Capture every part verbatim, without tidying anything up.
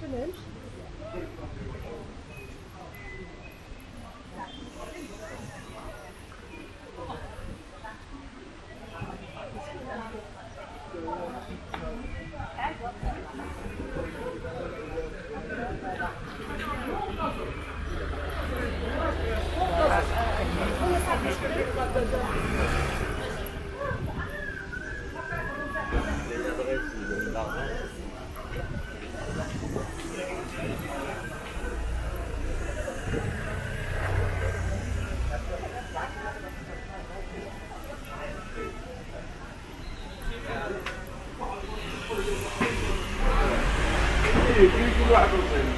فهمتش. كل واحد وصل.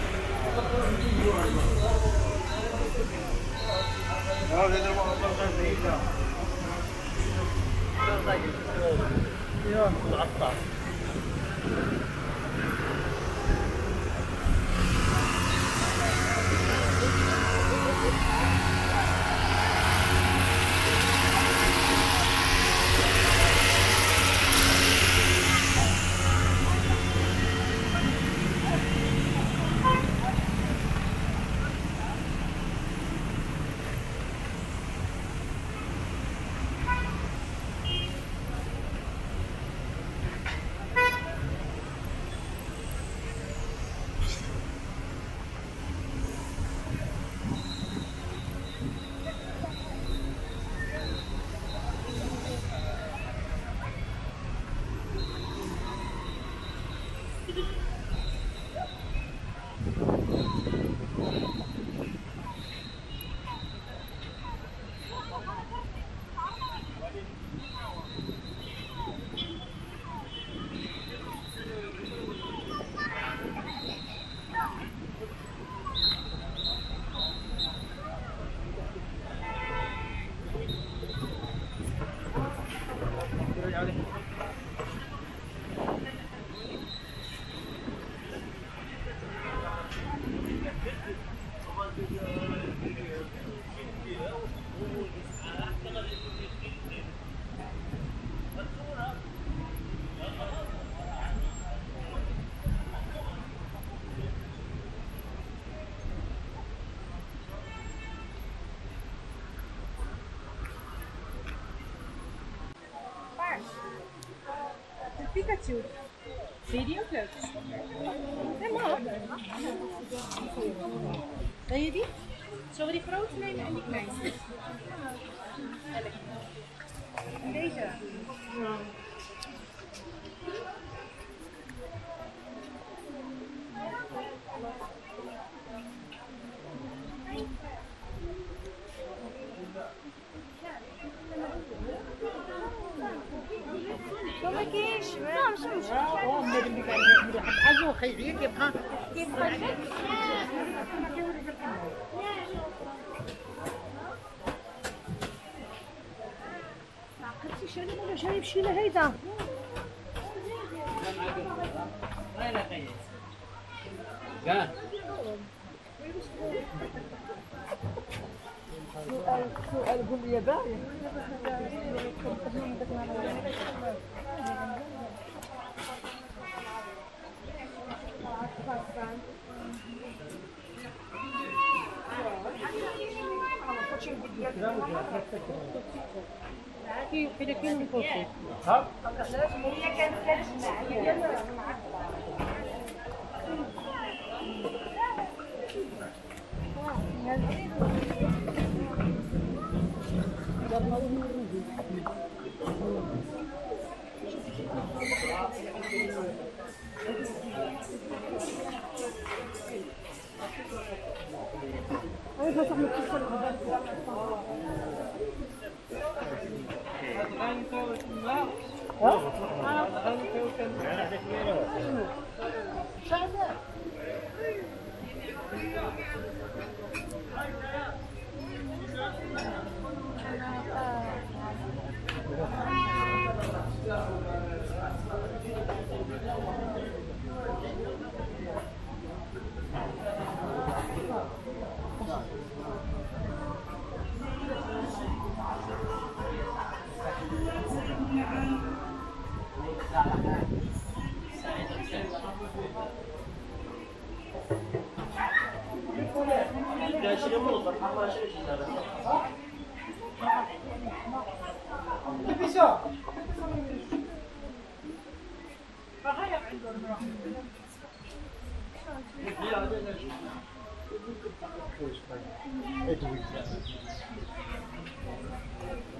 هذا ما وصلنا بعيد. يا العطار. Pikachu. Video kleuters. Nee, mag. Wil je die? Zullen we die grote nemen en die kleine? En deze. ما كاينش لا مش مشكل اه مادام بك عندك حاجه وخيريه كيبقى كيبقى عقلتي شنو ولا جاي يمشي لها هيدا لا لا خير كاع سؤال سؤال قول لي باغي كده كده من فوق ها هي كانت كانت لا شيء مو صح ما شيء ادوي